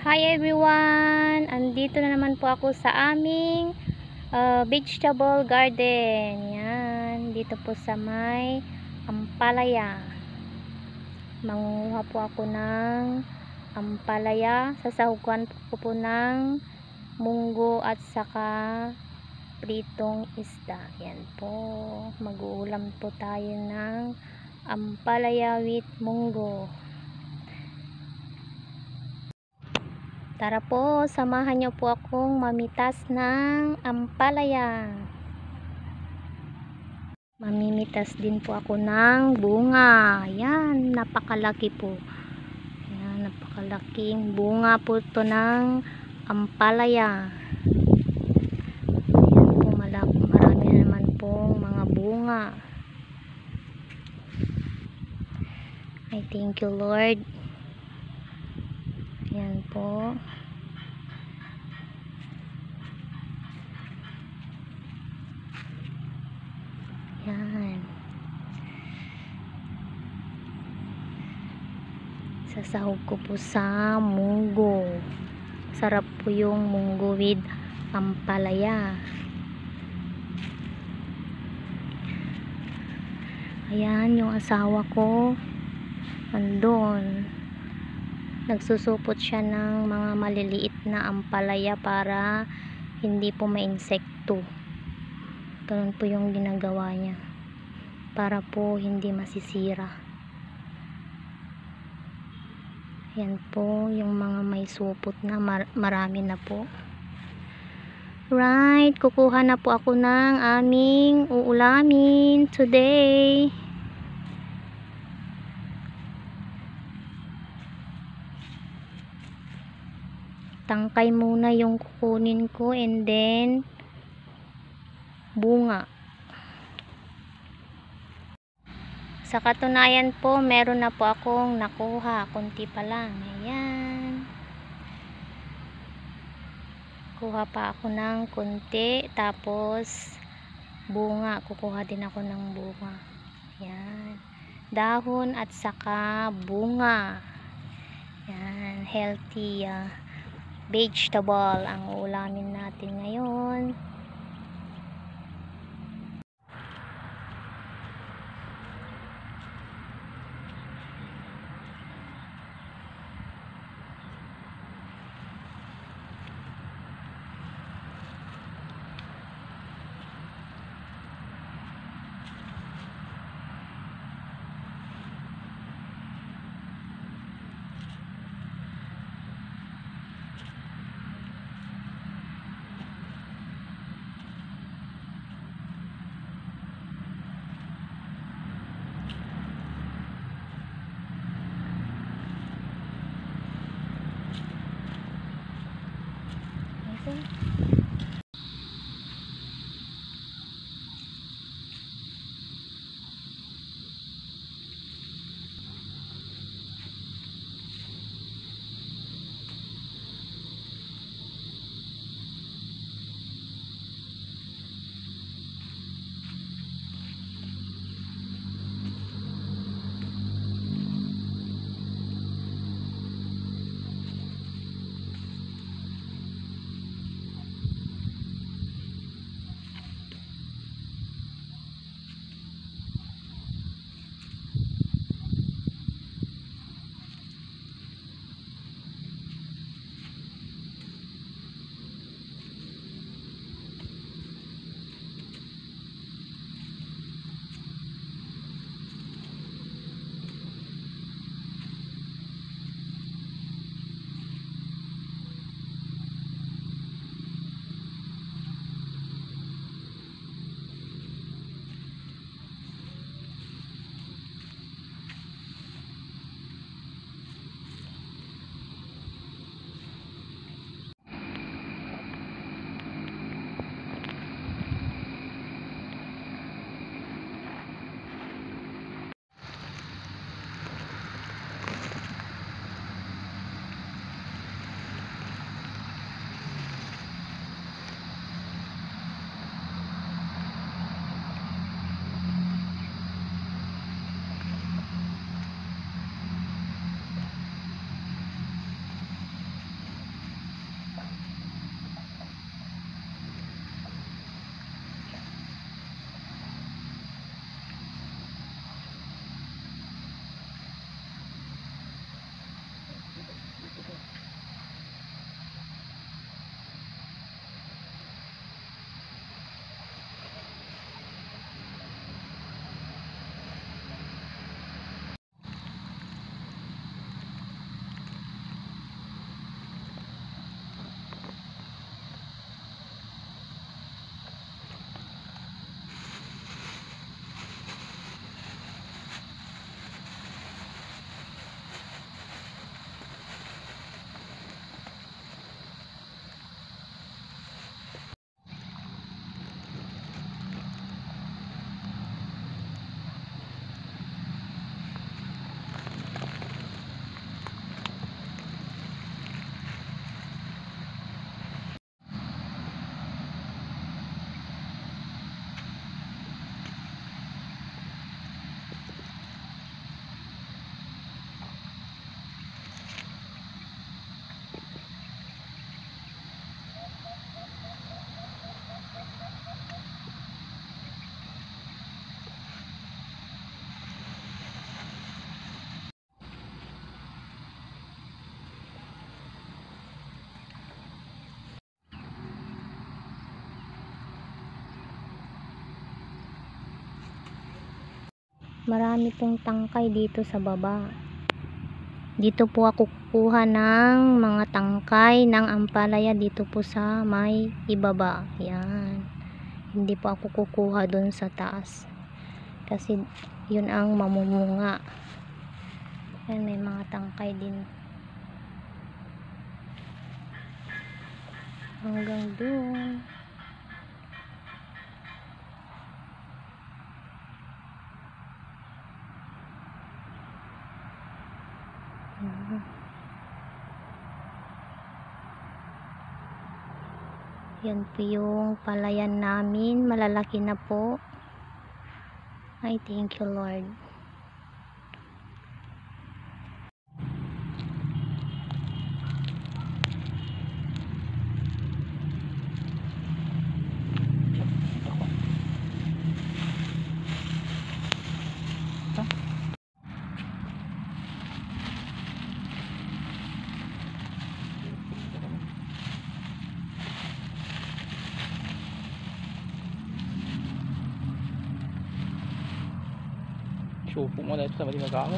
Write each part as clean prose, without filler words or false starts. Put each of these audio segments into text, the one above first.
Hi everyone! Andito na naman po ako sa aming vegetable garden. Yan, dito po sa may ampalaya. Mangunguha po ako ng ampalaya. Sasahugan ko po ng munggo at saka pritong isda. Yan po. Mag-uulam po tayo ng ampalaya with munggo. Tara po, samahan niyo po akong mamitas ng ampalaya. Mamimitas din po ako ng bunga. Yan, napakalaki po. Yan, napakalaking bunga po ito ng ampalaya. Yan po, marami naman pong mga bunga. I thank you, Lord. Yan po. Yan. Sasahog ko po sa munggo. Sarap po yung munggo with ampalaya. Ayan, yung asawa ko andun. Nagsusupot siya ng mga maliliit na ampalaya para hindi po ma-insekto. Ganun po yung ginagawa niya para po hindi masisira. Yan po yung mga may supot na marami na po. Right, kukuha na po ako ng aming uulamin today. Tangkay muna yung kukunin ko and then bunga. Sa katunayan po, meron na po akong nakuha. Kunti pa lang. Ayan. Kuha pa ako ng kunti. Tapos, bunga. Kukuha din ako ng bunga. Ayan. Dahon at saka bunga. Ayan. Healthy vegetable ang uulamin natin ngayon. Marami pong tangkay dito sa baba. Dito po ako kukuha ng mga tangkay ng ampalaya dito po sa may ibaba. Yan. Hindi po ako kukuha dun sa taas. Kasi yun ang mamumunga. Yan, may mga tangkay din. Hanggang dun. Yan po yung palayan namin. Malalaki na po. Ay, thank you Lord. Supo mo na ito sa mali magkakaon.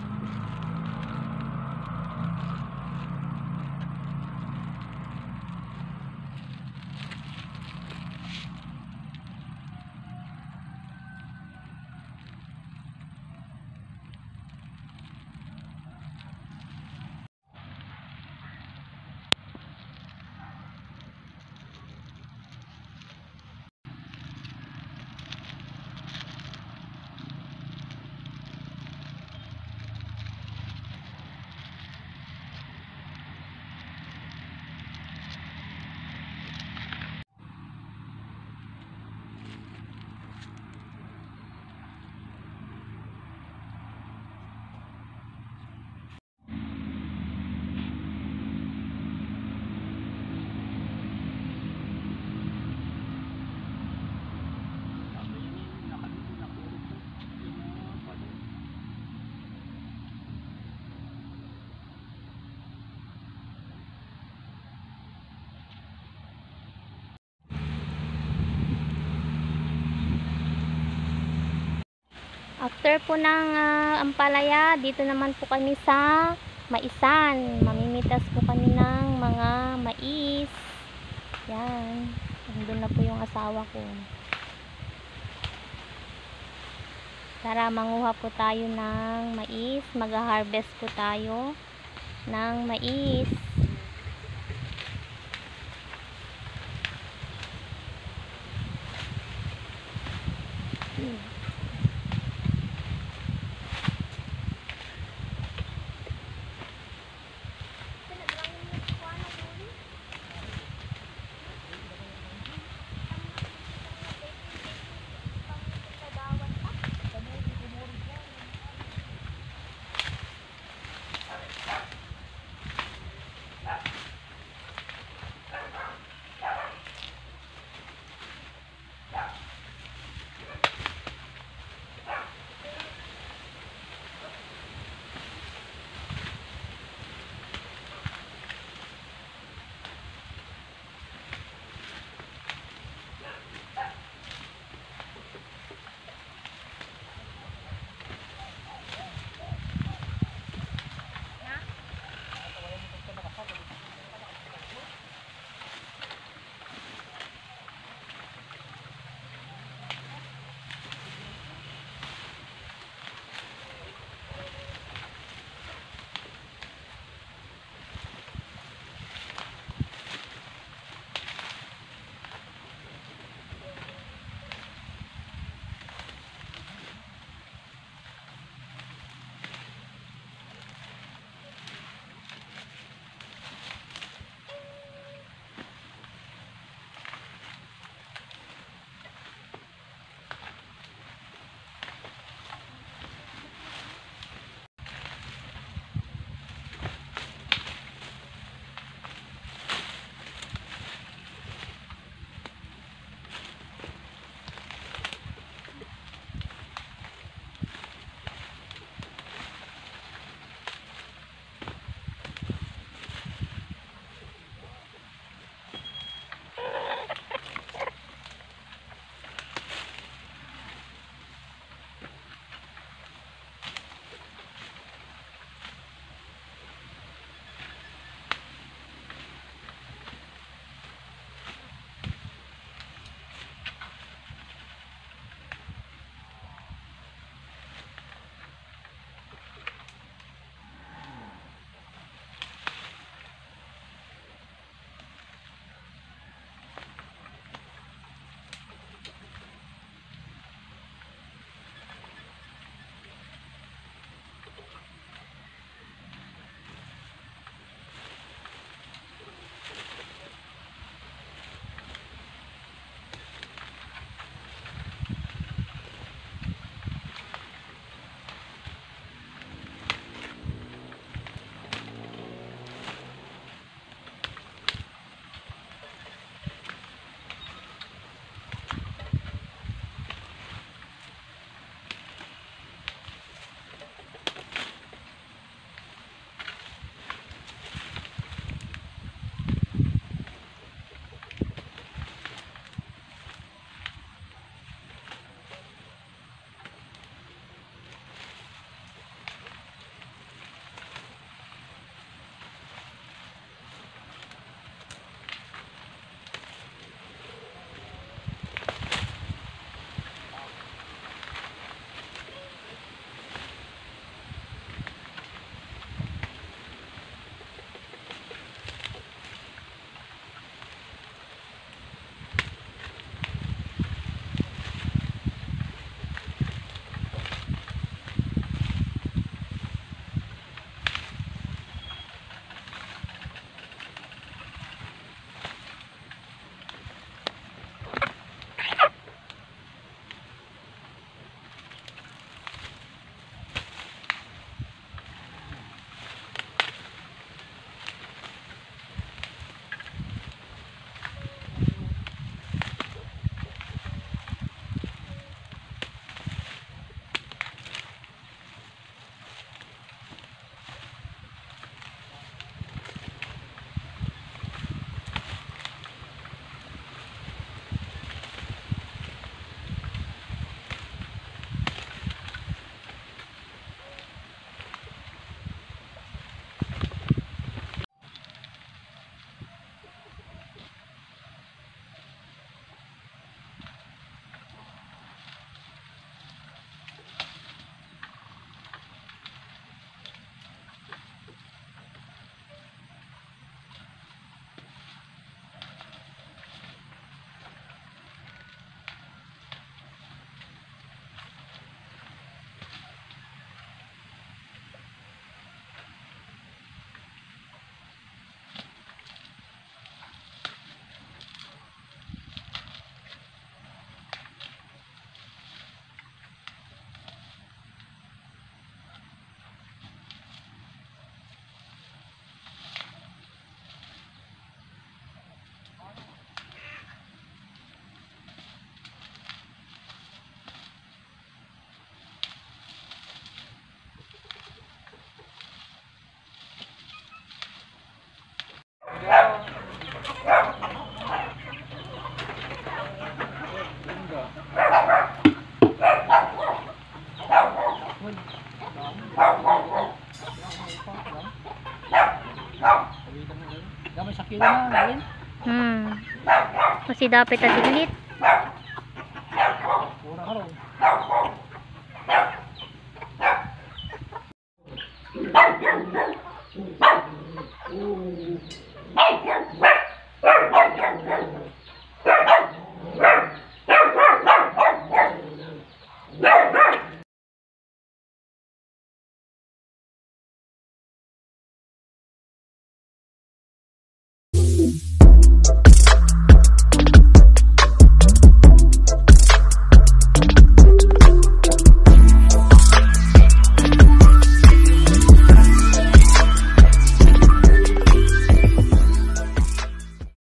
After po ng ampalaya, dito naman po kami sa maisan. Mamimitas po kami ng mga mais. Yan. Nandun na po yung asawa ko. Tara, manguha po tayo ng mais. Mag-harvest po tayo ng mais. Gamay sa kilo na, galing. Kasi dapat asiglit. Pura ka ron.